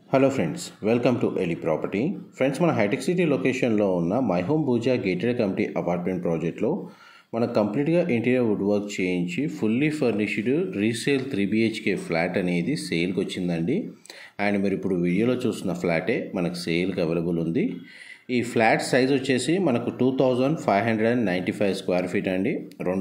Hello friends, welcome to Eli property. Friends, మన హైటెక్ సిటీ లొకేషన్లో ఉన్న My Home Pooja gated committee apartment ప్రాజెక్ట్లో మనకు కంప్లీట్గా ఇంటీరియర్ వుడ్ వర్క్ చేయించి fully furnished resale 3BHK flat అనేది సేల్కి వచ్చిందండి. అండ్ మీరు ఇప్పుడు వీడియోలో చూస్తున్న ఫ్లాటే మనకు సేల్కి అవైలబుల్ ఉంది. ఈ ఫ్లాట్ సైజ్ వచ్చేసి మనకు 2595 స్క్వేర్ ఫీట్ అండి,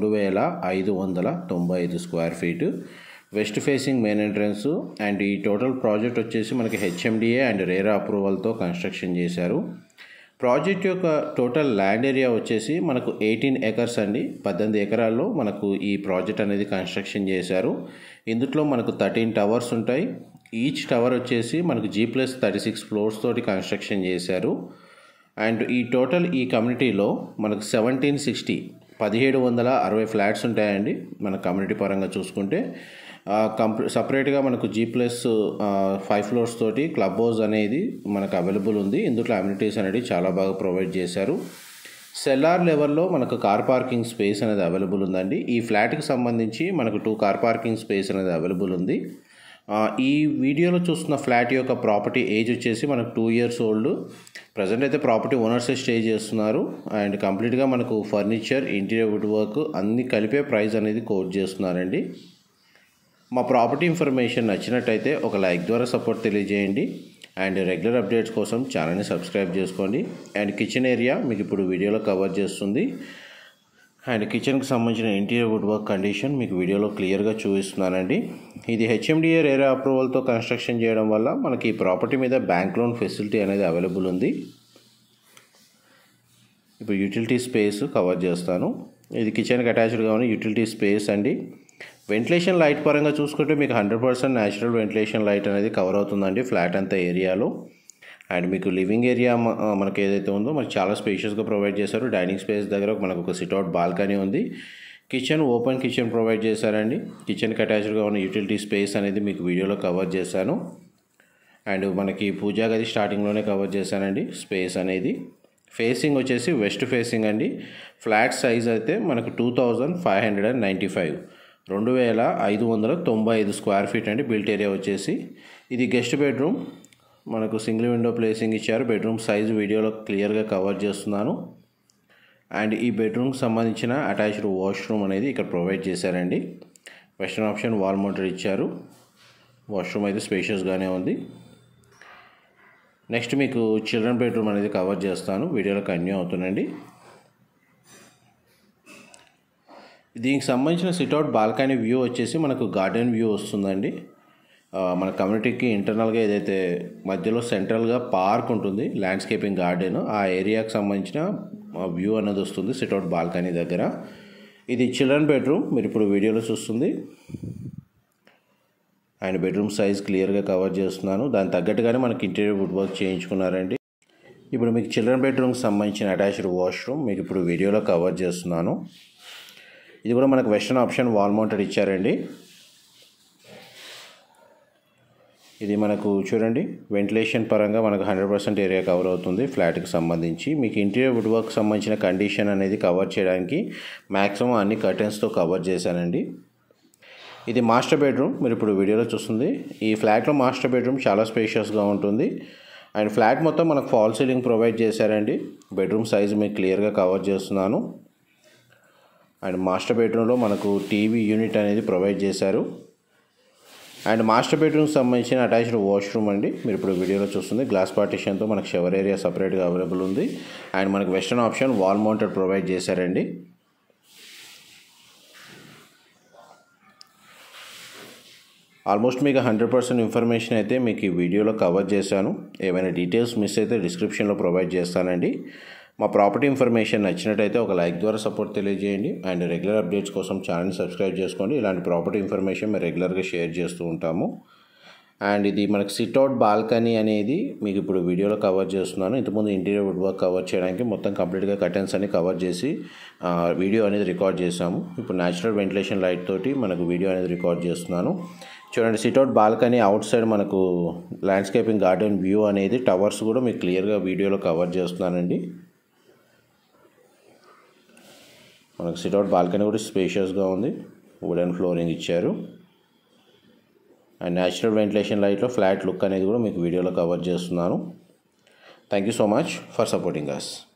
2595 square feet. West facing main entrance. And ఈ టోటల్ ప్రాజెక్ట్ వచ్చేసి మనకి HMDA అండ్ రేరా అప్రూవల్తో కన్స్ట్రక్షన్ చేశారు. ప్రాజెక్ట్ యొక్క టోటల్ ల్యాండ్ ఏరియా వచ్చేసి మనకు 18 ఎకర్స్ అండి. 18 ఎకరాల్లో మనకు ఈ ప్రాజెక్ట్ అనేది కన్స్ట్రక్షన్ చేశారు. ఇందులో మనకు 13 టవర్స్ ఉంటాయి. ఈచ్ టవర్ వచ్చేసి మనకు G+36 ఫ్లోర్స్ తోటి కన్స్ట్రక్షన్ చేశారు. అండ్ ఈ టోటల్ ఈ కమ్యూనిటీలో మనకు 1760 ఫ్లాట్స్ ఉంటాయండి. మన కమ్యూనిటీ పరంగా చూసుకుంటే సపరేట్గా మనకు G+5 ఫ్లోర్స్ తోటి క్లబ్ హౌస్ అనేది మనకు అవైలబుల్ ఉంది. ఇందులో అమ్యూనిటీస్ అనేది చాలా బాగా ప్రొవైడ్ చేశారు. సెల్లార్ లెవెల్లో మనకు కార్ పార్కింగ్ స్పేస్ అనేది అవైలబుల్ ఉందండి. ఈ ఫ్లాట్కి సంబంధించి మనకు 2 కార్ పార్కింగ్ స్పేస్ అనేది అవైలబుల్ ఉంది. ఈ వీడియోలో చూస్తున్న ఫ్లాట్ యొక్క ప్రాపర్టీ ఏజ్ వచ్చేసి మనకు 2 years ఓల్డ్. ప్రజెంట్ అయితే ప్రాపర్టీ ఓనర్సే స్టే చేస్తున్నారు. అండ్ కంప్లీట్గా మనకు ఫర్నిచర్, ఇంటీరియర్ వుడ్ వర్క్ అన్నీ కలిపే ప్రైస్ అనేది కోట్ చేస్తున్నారండి. మా ప్రాపర్టీ ఇన్ఫర్మేషన్ నచ్చినట్టయితే ఒక లైక్ ద్వారా సపోర్ట్ తెలియజేయండి. అండ్ రెగ్యులర్ అప్డేట్స్ కోసం ఛానల్ని సబ్స్క్రైబ్ చేసుకోండి. అండ్ కిచెన్ ఏరియా మీకు ఇప్పుడు వీడియోలో కవర్ చేస్తుంది. అండ్ కిచెన్కి సంబంధించిన ఇంటీరియర్ వుడ్ వర్క్ కండిషన్ మీకు వీడియోలో క్లియర్గా చూపిస్తున్నానండి. ఇది HMDA రేరా అప్రూవల్తో కన్స్ట్రక్షన్ చేయడం వల్ల మనకి ఈ ప్రాపర్టీ మీద బ్యాంక్ లోన్ ఫెసిలిటీ అనేది అవైలబుల్ ఉంది. ఇప్పుడు యూటిలిటీ స్పేస్ కవర్ చేస్తాను. ఇది కిచెన్కి అటాచ్డ్గా ఉన్న యూటిలిటీ స్పేస్ అండి. వెంటిలేషన్ లైట్ పరంగా చూసుకుంటే మీకు 100% న్యాచురల్ వెంటిలేషన్ లైట్ అనేది కవర్ అవుతుందండి ఫ్లాట్ అంతా ఏరియాలో. అండ్ మీకు లివింగ్ ఏరియా మనకి ఏదైతే ఉందో మనకి చాలా స్పేషియస్గా ప్రొవైడ్ చేశారు. డైనింగ్ స్పేస్ దగ్గర మనకు ఒక సిట్అవుట్ బాల్కనీ ఉంది. కిచెన్ ఓపెన్ కిచెన్ ప్రొవైడ్ చేశారండి. కిచెన్కి అటాచ్డ్గా ఉన్న యూటిలిటీ స్పేస్ అనేది మీకు వీడియోలో కవర్ చేశాను. అండ్ మనకి పూజా గది స్టార్టింగ్లోనే కవర్ చేశానండి. స్పేస్ అనేది ఫేసింగ్ వచ్చేసి వెస్ట్ ఫేసింగ్ అండి. ఫ్లాట్ సైజ్ అయితే మనకు 2595 స్క్వేర్ ఫీట్ అండి. బిల్ట్ ఏరియా వచ్చేసి ఇది గెస్ట్ బెడ్రూమ్. మనకు సింగిల్ విండో ప్లేసింగ్ ఇచ్చారు. బెడ్రూమ్ సైజు వీడియోలో క్లియర్గా కవర్ చేస్తున్నాను. అండ్ ఈ బెడ్రూమ్కి సంబంధించిన అటాచ్డ్ వాష్రూమ్ అనేది ఇక్కడ ప్రొవైడ్ చేశారండి. వెస్టర్న్ ఆప్షన్ వాల్ మౌంటెడ్ ఇచ్చారు. వాష్రూమ్ అయితే స్పేషియస్గానే ఉంది. నెక్స్ట్ మీకు చిల్డ్రన్ బెడ్రూమ్ అనేది కవర్ చేస్తాను. వీడియోలో కంటిన్యూ అవుతుందండి. దీనికి సంబంధించిన సిట్అవుట్ బాల్కనీ వ్యూ వచ్చేసి మనకు గార్డెన్ వ్యూ వస్తుందండి. మన కమ్యూనిటీకి ఇంటర్నల్గా ఏదైతే మధ్యలో సెంట్రల్గా పార్క్ ఉంటుంది, ల్యాండ్స్కేపింగ్ గార్డెన్, ఆ ఏరియాకి సంబంధించిన వ్యూ అనేది వస్తుంది సిట్అవుట్ బాల్కనీ దగ్గర. ఇది చిల్డ్రన్ బెడ్రూమ్ మీరు ఇప్పుడు వీడియోలో చూస్తుంది. అండ్ బెడ్రూమ్ సైజ్ క్లియర్గా కవర్ చేస్తున్నాను. దానికి తగ్గట్టుగానే మనకి ఇంటీరియర్ వుడ్ వర్క్ చేయించుకున్నారండి. ఇప్పుడు మీకు చిల్డ్రన్ బెడ్రూమ్కి సంబంధించిన అటాచ్డ్ వాష్రూమ్ మీకు ఇప్పుడు వీడియోలో కవర్ చేస్తున్నాను. ఇది కూడా మనకు వెస్టర్న్ ఆప్షన్ వాల్ మౌంటెడ్ ఇచ్చారండి. ఇది మనకు చూడండి వెంటిలేషన్ పరంగా మనకు 100% ఏరియా కవర్ అవుతుంది ఫ్లాట్కి సంబంధించి. మీకు ఇంటీరియర్ వుడ్ వర్క్ సంబంధించిన కండిషన్ అనేది కవర్ చేయడానికి మ్యాక్సిమం అన్ని కర్టెన్స్తో కవర్ చేశానండి. ఇది మాస్టర్ బెడ్రూమ్ మీరు ఇప్పుడు వీడియోలో చూస్తుంది. ఈ ఫ్లాట్లో మాస్టర్ బెడ్రూమ్ చాలా స్పేషియస్గా ఉంటుంది. అండ్ ఫ్లాట్ మొత్తం మనకు ఫాల్ సీలింగ్ ప్రొవైడ్ చేశారండి. బెడ్రూమ్ సైజు మీకు క్లియర్గా కవర్ చేస్తున్నాను. అండ్ మాస్టర్ బెడ్రూమ్లో మనకు టీవీ యూనిట్ అనేది ప్రొవైడ్ చేశారు. అండ్ మాస్టర్ బెడ్రూమ్కి సంబంధించిన అటాచ్డ్ వాష్రూమ్ అండి మీరు ఇప్పుడు వీడియోలో చూస్తుంది. గ్లాస్ పార్టిషన్తో మనకు షవర్ ఏరియా సపరేట్గా అవైలబుల్ ఉంది. అండ్ మనకు western option wall mounted provide చేశారండి. ఆల్మోస్ట్ మీకు 100% ఇన్ఫర్మేషన్ అయితే మీకు ఈ వీడియోలో కవర్ చేశాను. ఏమైనా డీటెయిల్స్ మిస్ అయితే డిస్క్రిప్షన్లో ప్రొవైడ్ చేస్తానండి. మా ప్రాపర్టీ ఇన్ఫర్మేషన్ నచ్చినట్టయితే ఒక లైక్ ద్వారా సపోర్ట్ తెలియజేయండి. అండ్ రెగ్యులర్ అప్డేట్స్ కోసం ఛానల్ని సబ్స్క్రైబ్ చేసుకోండి. ఇలాంటి ప్రాపర్టీ ఇన్ఫర్మేషన్ మేము రెగ్యులర్గా షేర్ చేస్తూ ఉంటాము. అండ్ ఇది మనకు సిట్అవుట్ బాల్కనీ అనేది మీకు ఇప్పుడు వీడియోలో కవర్ చేస్తున్నాను. ఇంతకుముందు ఇంటీరియర్ వుడ్ వర్క్ కవర్ చేయడానికి మొత్తం కంప్లీట్గా కర్టెన్స్ అన్ని కవర్ చేసి వీడియో అనేది రికార్డ్ చేసాము. ఇప్పుడు న్యాచురల్ వెంటిలేషన్ లైట్ తోటి మనకు వీడియో అనేది రికార్డ్ చేస్తున్నాను. చూడండి సిట్అవుట్ బాల్కనీ అవుట్ సైడ్ మనకు ల్యాండ్స్కేపింగ్ గార్డెన్ వ్యూ అనేది టవర్స్ కూడా మీకు క్లియర్గా వీడియోలో కవర్ చేస్తున్నానండి. మనకు సిట్అవుట్ బాల్కనీ కూడా స్పేషియస్గా ఉంది. వుడెన్ ఫ్లోరింగ్ ఇచ్చారు. అండ్ న్యాచురల్ వెంటిలేషన్ లైట్లో ఫ్లాట్ లుక్ అనేది కూడా మీకు వీడియోలో కవర్ చేస్తున్నాను. Thank you so much for supporting us.